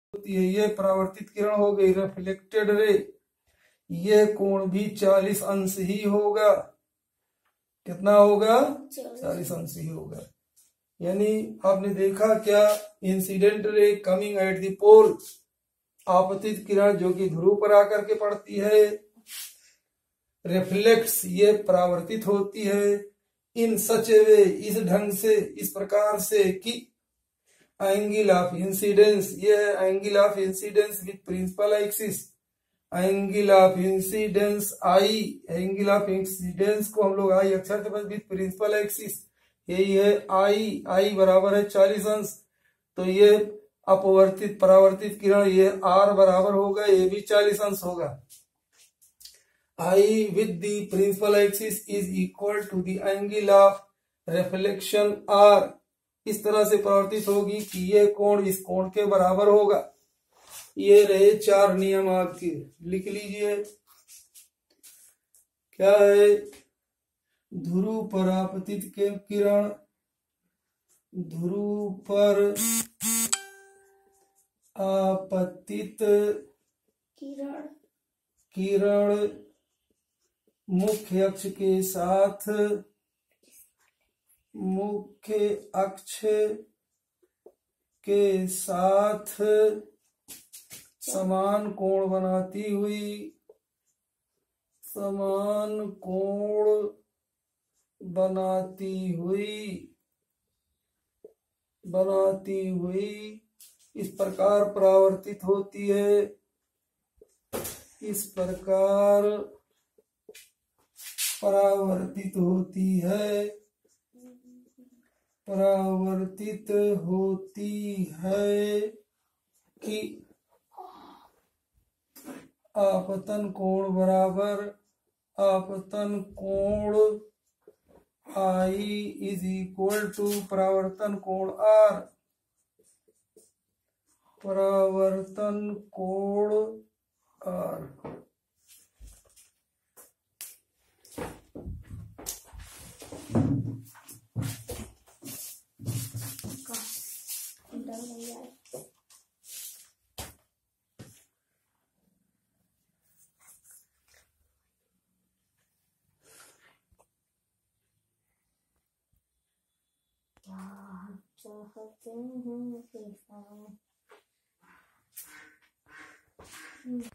होती है, ये परावर्तित किरण हो गई रिफ्लेक्टेड रे। ये कोण भी 40 अंश ही होगा। कितना होगा? 40 अंश ही होगा। यानी आपने देखा क्या, incident ray coming at the पोल, आपतित किरण जो कि ध्रुव पर आकर के पड़ती है, रिफ्लेक्ट्स ये परावर्तित होती है, इन सच ए वे इस ढंग से, इस प्रकार से कि एंगल ऑफ इंसिडेंस, ये है angle of incidence with principal axis, angle of incidence I, angle of incidence को हम लोग आई अक्षर से विद प्रिंसिपल एक्सिस, यही है आई, आई बराबर है 40 अंश। तो ये अपवर्तित परावर्तित किरण ये आर बराबर होगा, ये भी 40 अंश होगा। I with the principal axis is equal to the angle of reflection R, इस तरह से परावर्तित होगी कि ये कोण इस कोण के बराबर होगा। ये रहे 4 नियम आपके, लिख लीजिए। क्या है? ध्रुव पर आपतित के किरण, ध्रुव पर आपतित किरण मुख्य अक्ष के साथ, मुख्य अक्ष के साथ समान कोण बनाती हुई, समान कोण बनाती हुई इस प्रकार परावर्तित होती है, इस प्रकार परावर्तित होती है, परावर्तित होती है कि आपतन कोण बराबर, आपतन कोण आई इज इक्वल टू परावर्तन कोण आर, परावर्तन कोण आर। चाहते हैं